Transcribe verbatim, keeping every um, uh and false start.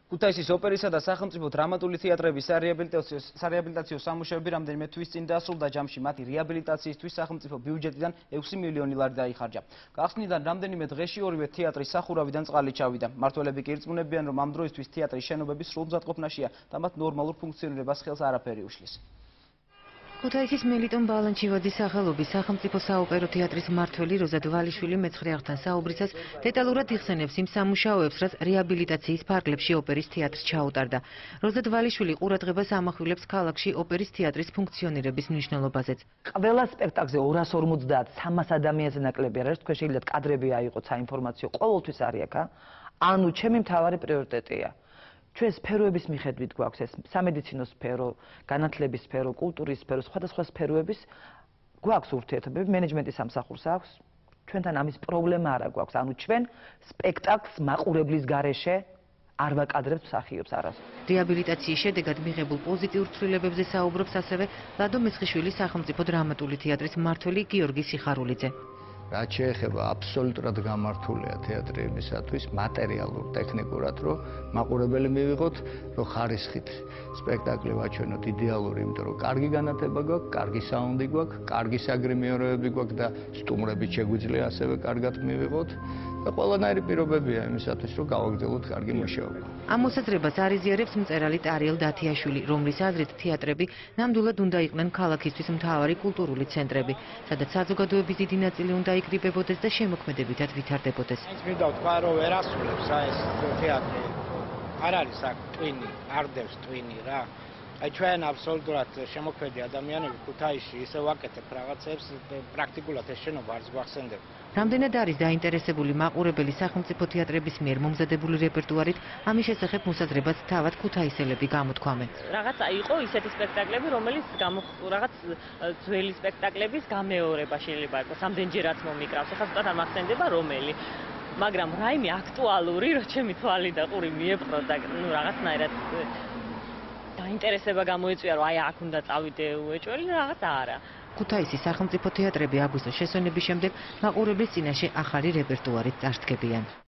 ქუთაისის ოპერისა და სახელმწიფო დრამატული თეატრების სარეაბილიტაციო სარეაბილიტაციო სამუშაოები რამდენიმე თვის წინ დასრულდა. ჯამში მათი რეაბილიტაციისთვის სახელმწიფო ბიუჯეტიდან ექვსი მილიონი ლარი დაიხარჯა. გახსნიდან რამდენიმე დღეში ორივე თეატრის სახურავიდან წყალი ჩავიდა. მმართველები კი ირწმუნებიან, რომ ამ დროისთვის თეატრის შენობები სრულმზადყოფნაშია და მათ ნორმალურ ფუნქციონირებას ხელს არაფერი უშლის. ქუთაისის მელიტონ ბალანჩივაძის სახელობის სახელმწიფო საოპერო თეატრის მმართველი როზა დვალიშვილი მეცხრე აღთან საუბრისას დეტალურად იხსენებს იმ სამუშაოებს, რაც რეაბილიტაციის ფარგლებში ოპერის თეატრს ჩაუტარდა. როზა დვალიშვილი ყურადღებას ამახვილებს ქალაქში ოპერის თეატრის ფუნქციონირების მნიშვნელობაზეც. ყველა სპექტაკლზე ორას ორმოცდაათ სამას ადამიანზე ნაკლები არ არის, თქვენ შეგიძლიათ კადრები აიღოთ საინფორმაციო, ყოველთვის არის აქ. ანუ ჩემი მთავარი პრიორიტეტია. ჩვენ სფეროების მიხედვით გვაქვს ეს სამედიცინო სფერო, განათლების სფერო, კულტურის სფერო, სხვადასხვა სფეროების გვაქვს ურთიერთობები, მენეჯმენტის სამსახურს აქვს. ჩვენთან ამის პრობლემა არა გვაქვს. ანუ ჩვენ სპექტაკლს მაყურებლის გარეშე არ ვაკადრებთ მსახიობს არასდროს. რეაბილიტაციის შედეგად მიღებულ პოზიტიურ ცვლილებებზე საუბრობს ასევე ლადო მესხიშვილის სახელმწიფო დრამატული თეატრის მმართველი გიორგი სიხარულიძე. რაც შეეხება აბსოლუტურად გამართულია თეატრი იმისათვის მატერიალურ ტექნიკურად, რომ მაყურებელი მივიღოთ, რომ ხარისხით სპექტაკლი ვაჩვენოთ იდეალური, იმიტომ რომ კარგი განათება გვაქვს, კარგი საუნდი გვაქვს, კარგი საგრიმიეროები გვაქვს და სტუმრებით შეგვიძლია ასევე კარგად მივიღოთ და ყველანაირი პირობებია იმისათვის, რომ გავაგრძელოთ კარგი მუშაობა. ამ მოსაზრებას არიზიარებს მწერალი ტარიელ დათიაშვილი, რომლის აზრით თეატრები ნამდვილად უნდა იყვნენ ქალაქისთვის მთავარი კულტურული ცენტრები, სადაც საზოგადოების დიდი ნაწილი უნდა იკრიბებოდეს და შემოქმედებითად ვითარდებოდეს. Mains მინდა ვთქვა, რომ ვერ ასრულებს რა ეს თეატრი. არ არის აქ ტვინი, არ დევს ტვინი რა. აი ჩვენ აბსოლუტურად შემოქმედი ადამიანები ქუთაისში ისე ვაკეთებ რაღაცებს, პრაქტიკულად ეს შენობა არც გვახსენდება. რამდენად არის დაინტერესებული მაყურებელი სახელმწიფო თეატრების მიერ მომზადებული რეპერტუარით, ამის შესახებ მოსაზრებას თავად ქუთაისელები გამოთქვამენ. რაღაცა იყო ისეთი სპექტაკლები, რომელიც რაღაც ძველი სპექტაკლების გამეორება შეიძლება იყოს, ამდენჯერაც მომიკრავს. ეხლა ცოტა ამახსენდება რომელი, მაგრამ რაიმე აქტუალური, რო ჩემი თვალი და ყური მიეპყრო და ნუ რაღაცნაირად დაინტერესება გამოიწვია, რომ აი აქ უნდა წავიდე უეჭველი, რაღაც არა. ქუთაისის სახელმწიფო თეატრები აგვისტოს შესვენების შემდეგ მაყურებლის წინაშე ახალი რეპერტუარით წარსდგებიან.